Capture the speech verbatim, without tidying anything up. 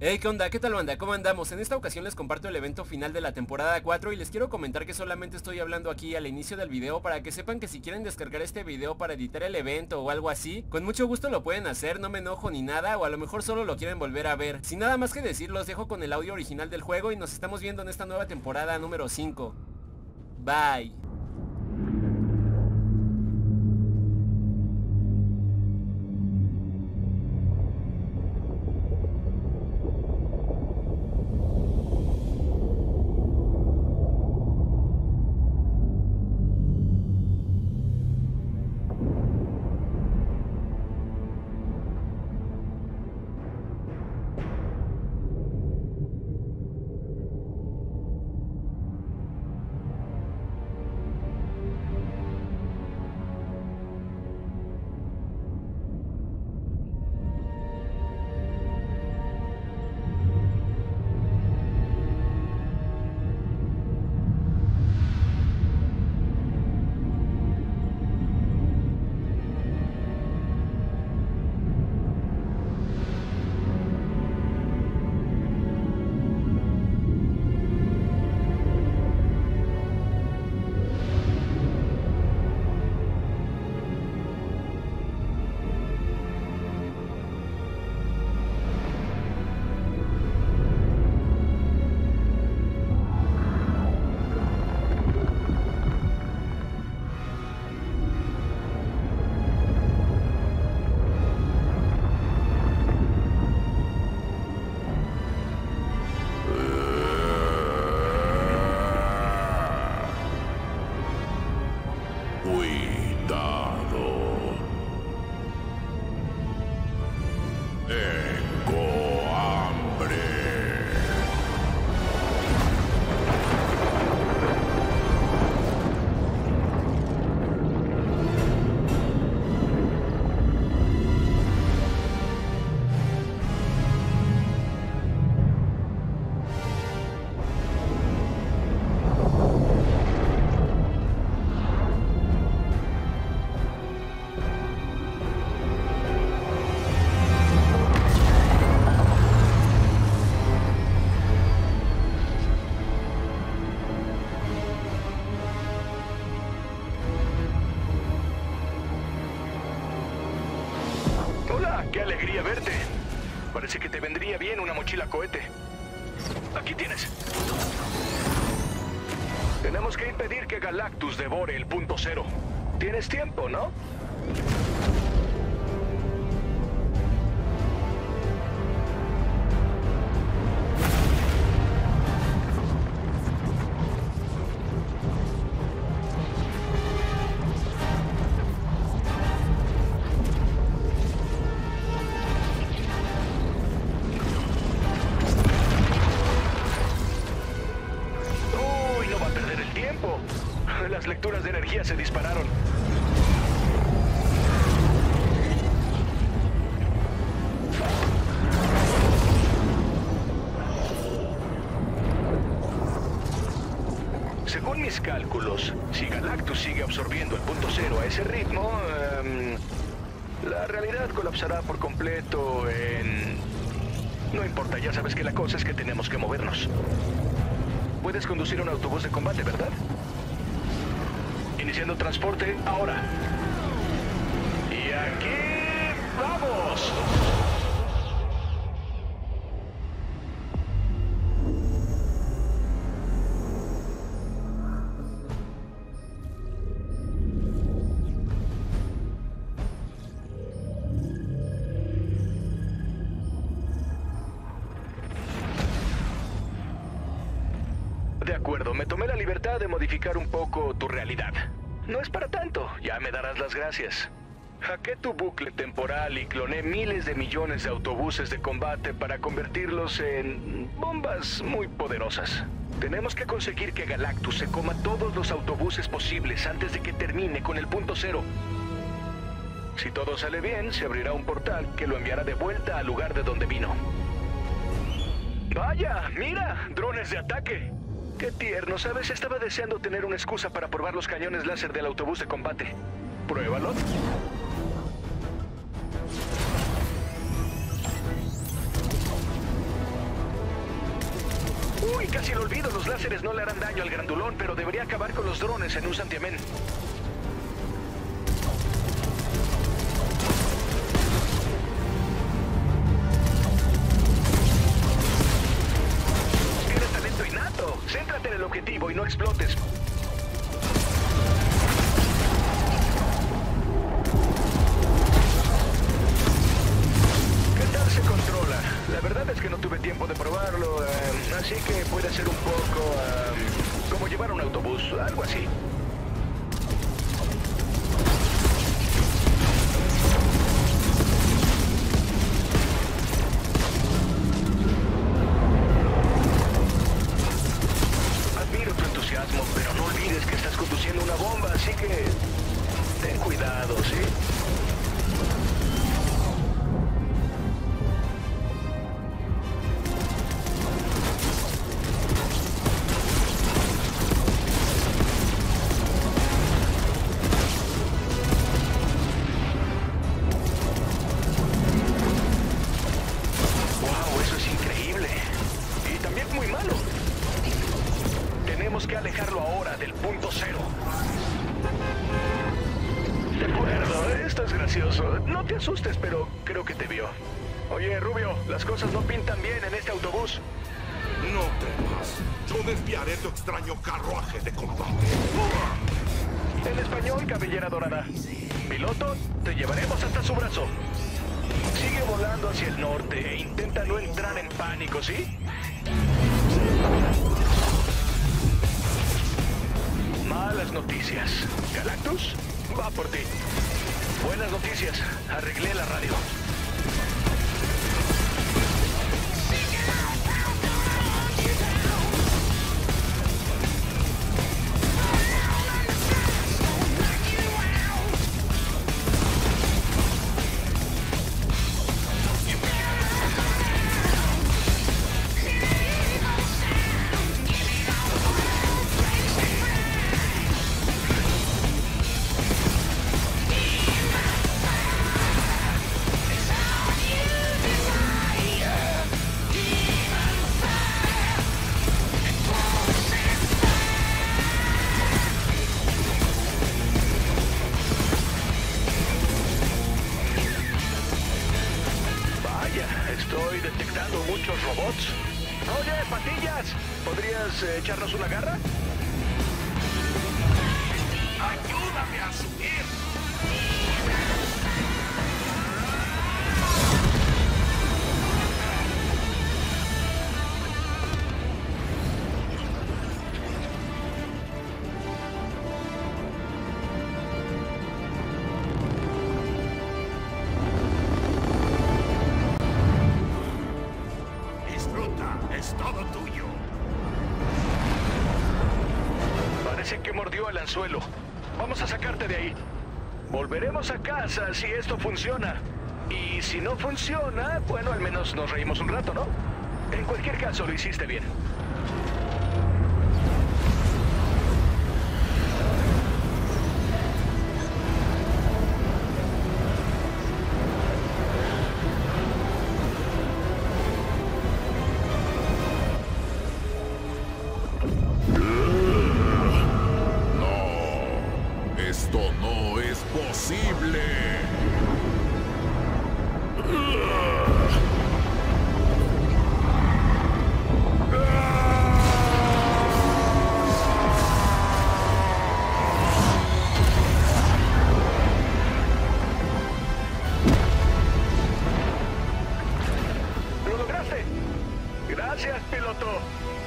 Hey, ¿qué onda? ¿Qué tal, banda? ¿Cómo andamos? En esta ocasión les comparto el evento final de la temporada cuatro y les quiero comentar que solamente estoy hablando aquí al inicio del video para que sepan que si quieren descargar este video para editar el evento o algo así, con mucho gusto lo pueden hacer, no me enojo ni nada, o a lo mejor solo lo quieren volver a ver. Sin nada más que decir, los dejo con el audio original del juego y nos estamos viendo en esta nueva temporada número cinco. Bye. ¡Qué alegría verte! Parece que te vendría bien una mochila cohete. Aquí tienes. Tenemos que impedir que Galactus devore el punto cero. Tienes tiempo, ¿no? Las lecturas de energía se dispararon. Según mis cálculos, si Galactus sigue absorbiendo el punto cero a ese ritmo, um, la realidad colapsará por completo en... No importa, ya sabes que la cosa es que tenemos que movernos. Puedes conducir un autobús de combate, ¿verdad? Iniciando transporte ahora. Y aquí vamos. De acuerdo, me tomé la libertad de modificar un poco tu realidad. No es para tanto, ya me darás las gracias. Hackeé tu bucle temporal y cloné miles de millones de autobuses de combate para convertirlos en bombas muy poderosas. Tenemos que conseguir que Galactus se coma todos los autobuses posibles antes de que termine con el punto cero. Si todo sale bien, se abrirá un portal que lo enviará de vuelta al lugar de donde vino. ¡Vaya! ¡Mira! ¡Drones de ataque! ¡Qué tierno! ¿Sabes? Estaba deseando tener una excusa para probar los cañones láser del autobús de combate. Pruébalo. Casi lo olvido, los láseres no le harán daño al grandulón, pero debería acabar con los drones en un santiamén. Tienes talento innato. Céntrate en el objetivo y no explotes. ¿Qué tal se controla? La verdad es que no tuve tiempo de probarlo, eh, así que puede ser un poco eh, como llevar un autobús, algo así. Admiro tu entusiasmo, pero no olvides que estás conduciendo una bomba, así que ten cuidado, ¿sí? Tenemos que alejarlo ahora del punto cero. De acuerdo, esto es gracioso. No te asustes, pero creo que te vio. Oye, Rubio, las cosas no pintan bien en este autobús. No temas. Yo desviaré tu extraño carruaje de combate. En español, cabellera dorada. Piloto, te llevaremos hasta su brazo. Sigue volando hacia el norte e intenta no entrar en pánico, ¿sí? Malas noticias. Galactus, va por ti. Buenas noticias. Arreglé la radio. Estoy detectando muchos robots. Oye, Patillas, ¿podrías eh, echarnos una garra? ¡Ayúdame a subir! Es todo tuyo. Parece que mordió el anzuelo. Vamos a sacarte de ahí. Volveremos a casa si esto funciona. Y si no funciona, bueno, al menos nos reímos un rato, ¿no? En cualquier caso, lo hiciste bien. Esto no es posible. ¡Lo lograste! ¡Gracias, piloto!